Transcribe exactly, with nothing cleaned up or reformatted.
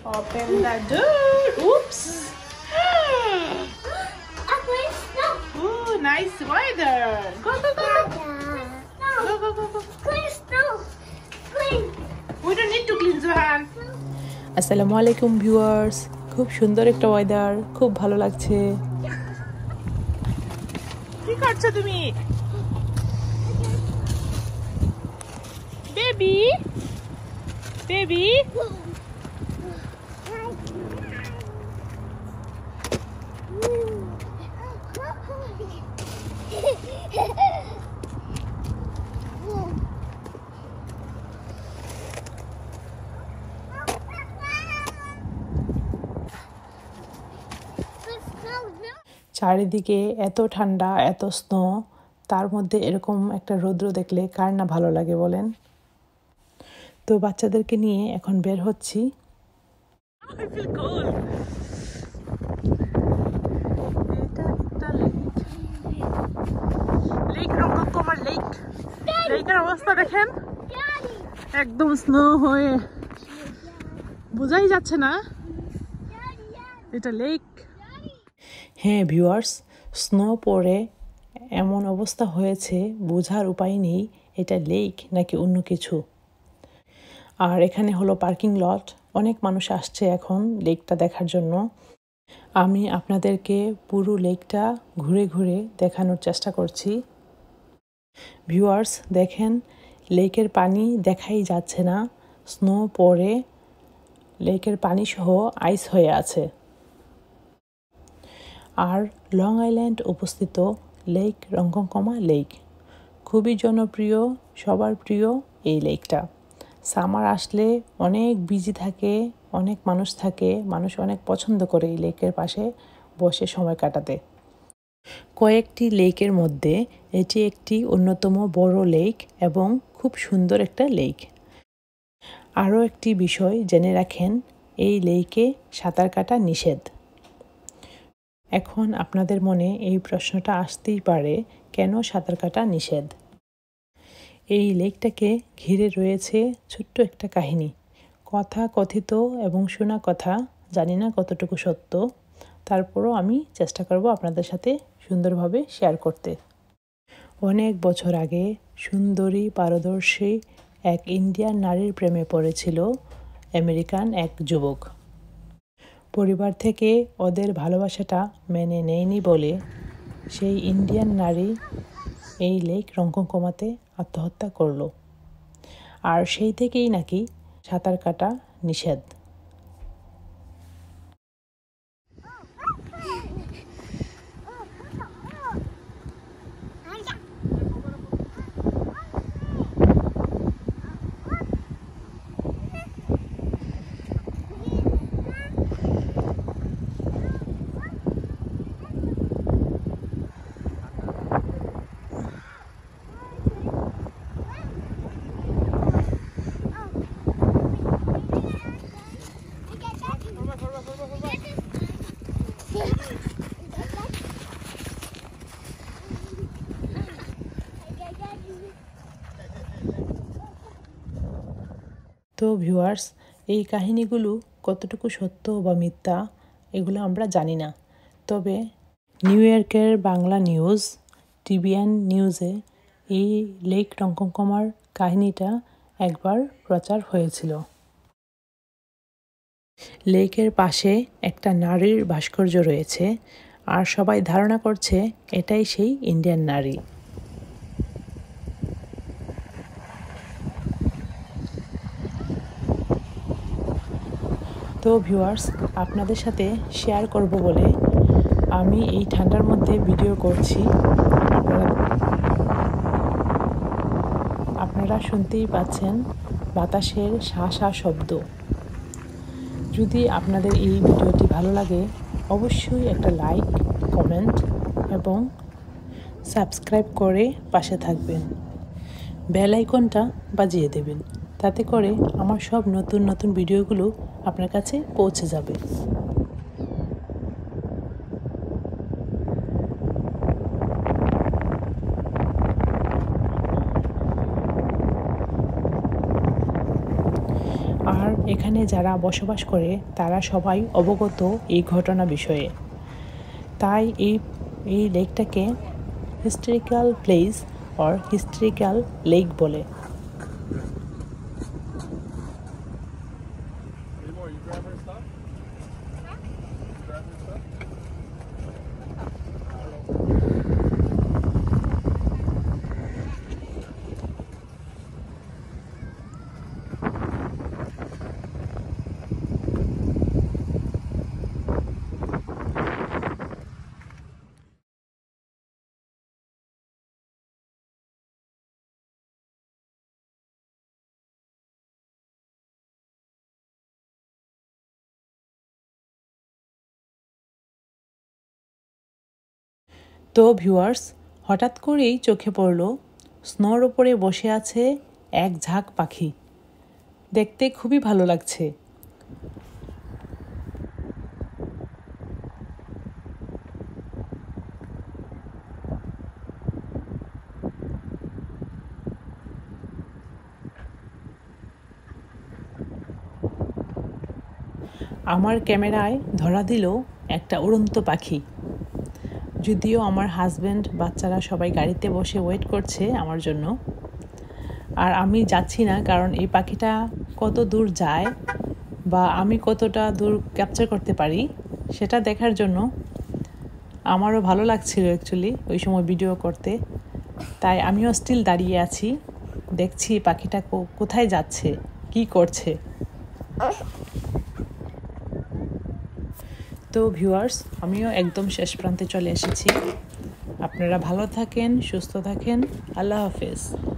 Open the door. Oops. Ooh, nice weather. Go, go, go. Go, go, go, go. We don't need to clean Zohan. আসসালামু আলাইকুম viewers, খুব সুন্দর একটা weather, খুব ভালো লাগছে। কি করছো তুমি? বেবি বেবি চারিদিকে এত ঠান্ডা, এত স্নো, তার মধ্যে এরকম একটা রৌদ্র দেখলে কার না ভালো লাগে বলেন। তো বাচ্চাদেরকে নিয়ে এখন বের হচ্ছি। I feel cold. এটা একটা লেক। Lake রঙ্গকমার lake. লেকের অবস্থা দেখেন, একদম স্নো হয়ে বোঝাই যাচ্ছে না এটা লেক। হ্যাঁ ভিউয়ার্স, স্নো পড়ে এমন অবস্থা হয়েছে, বোঝার উপায় নেই এটা লেক নাকি অন্য কিছু। আর এখানে হলো পার্কিং লট, অনেক মানুষ আসছে এখন লেকটা দেখার জন্য। আমি আপনাদেরকে পুরো লেকটা ঘুরে ঘুরে দেখানোর চেষ্টা করছি। ভিউয়ার্স দেখেন, লেকের পানি দেখাই যাচ্ছে না, স্নো পড়ে লেকের পানি সহ আইস হয়ে আছে। আর লং আইল্যান্ড অবস্থিত লেক রঙ্গকমা লেক, খুবই জনপ্রিয়, সবার প্রিয় এই লেকটা। সামার আসলে অনেক বিজি থাকে, অনেক মানুষ থাকে, মানুষ অনেক পছন্দ করে এই লেকের পাশে বসে সময় কাটাতে। কয়েকটি লেকের মধ্যে এটি একটি অন্যতম বড় লেক এবং খুব সুন্দর একটা লেক। আরও একটি বিষয় জেনে রাখেন, এই লেকে সাঁতার কাটা নিষেধ। এখন আপনাদের মনে এই প্রশ্নটা আসতেই পারে, কেন সাঁতার কাটা নিষেধ? এই লেকটাকে ঘিরে রয়েছে ছোট্ট একটা কাহিনী, কথা কথিত এবং শোনা কথা, জানি না কতটুকু সত্য, তারপরও আমি চেষ্টা করব আপনাদের সাথে সুন্দরভাবে শেয়ার করতে। অনেক বছর আগে সুন্দরী পারদর্শী এক ইন্ডিয়ান নারীর প্রেমে পড়েছিল আমেরিকান এক যুবক। পরিবার থেকে ওদের ভালোবাসাটা মেনে নেয়নি বলে সেই ইন্ডিয়ান নারী এই লেক রঙ্গকমাতে আত্মহত্যা করলো। আর সেই থেকেই নাকি সাঁতার কাটা নিষেধ। তো ভিউয়ার্স, এই কাহিনীগুলো কতটুকু সত্য বা মিথ্যা এগুলো আমরা জানি না, তবে নিউ ইয়র্কের বাংলা নিউজ টিভিএন নিউজে এই লেক রঙ্গকমার কাহিনীটা একবার প্রচার হয়েছিল। লেকের পাশে একটা নারীর ভাস্কর্য রয়েছে, আর সবাই ধারণা করছে এটাই সেই ইন্ডিয়ান নারী। তো ভিউয়ার্স, আপনাদের সাথে শেয়ার করব বলে আমি এই ঠান্ডার মধ্যে ভিডিও করছি। আপনারা আপনারা শুনতেই পাচ্ছেন বাতাসের শা শা শব্দ। যদি আপনাদের এই ভিডিওটি ভালো লাগে, অবশ্যই একটা লাইক, কমেন্ট এবং সাবস্ক্রাইব করে পাশে থাকবেন। বেল আইকনটা বাজিয়ে দেবেন, তাতে করে আমার সব নতুন নতুন ভিডিওগুলো আপনার কাছে পৌঁছে যাবে। আর এখানে যারা বসবাস করে তারা সবাই অবগত এই ঘটনা বিষয়ে। তাই এই এই লেকটাকে historical place or historical lake বলে। তো ভিউয়ার্স, হঠাৎ করেই চোখে পড়ল স্নোর ওপরে বসে আছে এক ঝাঁক পাখি। দেখতে খুবই ভালো লাগছে। আমার ক্যামেরায় ধরা দিল একটা উড়ন্ত পাখি। যদিও আমার হাজব্যান্ড, বাচ্চারা সবাই গাড়িতে বসে ওয়েট করছে আমার জন্য, আর আমি যাচ্ছি না, কারণ এই পাখিটা কত দূর যায় বা আমি কতটা দূর ক্যাপচার করতে পারি সেটা দেখার জন্য আমারও ভালো লাগছিল অ্যাকচুয়ালি ওই সময় ভিডিও করতে। তাই আমিও স্টিল দাঁড়িয়ে আছি, দেখছি পাখিটা কোথায় যাচ্ছে, কি করছে। তো ভিউয়ার্স, আমিও একদম শেষ প্রান্তে চলে এসেছি। আপনারা ভালো থাকেন, সুস্থ থাকেন। আল্লাহ হাফেজ।